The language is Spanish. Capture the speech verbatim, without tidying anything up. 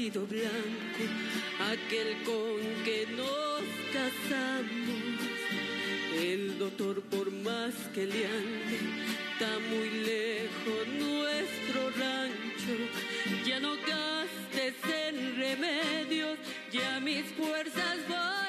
vestido blanco, aquel con que nos casamos. El doctor, por más que le ande, está muy lejos nuestro rancho. Ya no gastes en remedios, ya mis fuerzas van